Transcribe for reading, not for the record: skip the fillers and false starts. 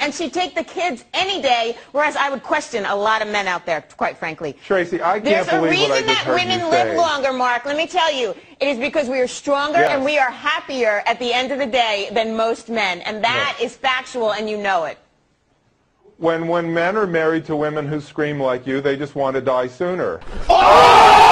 and she'd take the kids any day, whereas I would question a lot of men out there, quite frankly. Tracy, I can't There's a believe what I reason just that heard women you live say. longer, Mark. Let me tell you. It is because we are stronger and we are happier at the end of the day than most men. And that is factual, and you know it. When men are married to women who scream like you, they just want to die sooner. Oh!